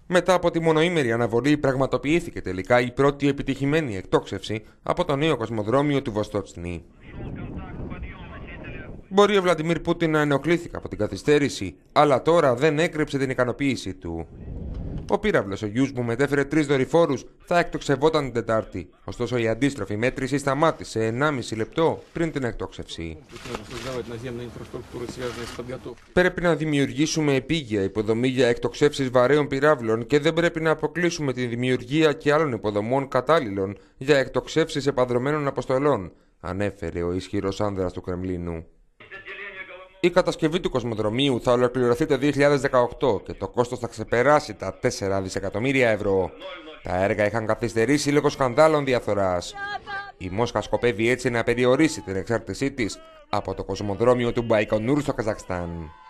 Μετά από τη μονοήμερη αναβολή, πραγματοποιήθηκε τελικά η πρώτη επιτυχημένη εκτόξευση από το νέο κοσμοδρόμιο του Βοστότσνη. Μπορεί ο Βλαντιμίρ Πούτιν να ενοχλήθηκε από την καθυστέρηση, αλλά τώρα δεν έκρυψε την ικανοποίησή του. Ο πύραυλος Σογιούζ που μετέφερε 3 δορυφόρους θα εκτοξευόταν την Τετάρτη, ωστόσο η αντίστροφη μέτρηση σταμάτησε 1,5 λεπτό πριν την εκτόξευση. Πρέπει να δημιουργήσουμε επίγεια υποδομή για εκτοξεύσεις βαρέων πυράβλων και δεν πρέπει να αποκλείσουμε τη δημιουργία και άλλων υποδομών κατάλληλων για εκτοξεύσεις επανδρωμένων αποστολών, ανέφερε ο ισχυρός άνδρας του Κρεμλίνου. Η κατασκευή του κοσμοδρομίου θα ολοκληρωθεί το 2018 και το κόστος θα ξεπεράσει τα 4 δισεκατομμύρια ευρώ. Τα έργα είχαν καθυστερήσει λόγω σκανδάλων διαφθοράς. Η Μόσχα σκοπεύει έτσι να περιορίσει την εξάρτησή της από το κοσμοδρόμιο του Μπαϊκονούρ στο Καζακστάν.